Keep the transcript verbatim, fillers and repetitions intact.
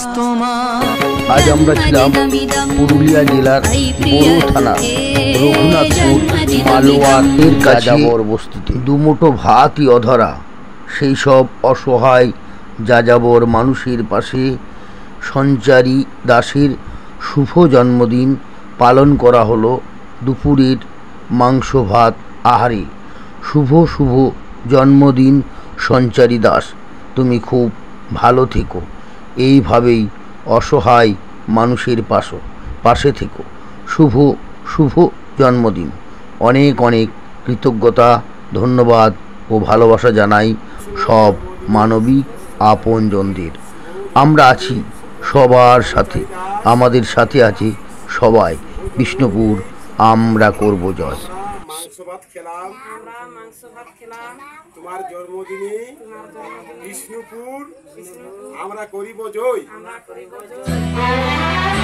আজ আমরা ছিলাম পুরুলিয়া জেলার বড় থানা রঘুনাথপুর মালোয়ারের যাযাবর বস্তিতে। দুমুঠো ভাতই অধরা সেই সব অসহায় যাযাবর মানুষের পাশে সঞ্চারী দাসের শুভ জন্মদিন পালন করা হলো দুপুরের মাংস ভাত আহারে। শুভ শুভ জন্মদিন সঞ্চারী দাস, তুমি খুব ভালো থেকো, এইভাবেই অসহায় মানুষের পাশে পাশে থেকো। শুভ শুভ জন্মদিন। অনেক অনেক কৃতজ্ঞতা, ধন্যবাদ ও ভালোবাসা জানাই সব মানবিক আপনজনদের। আমরা আছি সবার সাথে, আমাদের সাথে আছে সবাই। বিষ্ণুপুর আমরা করব জয়। মাংস ভাত খেলাম, আমরা মাংস ভাত খেলাম তোমার জন্মদিনে। বিষ্ণুপুর আমরা করিব জয়, আমরা করিব জয়।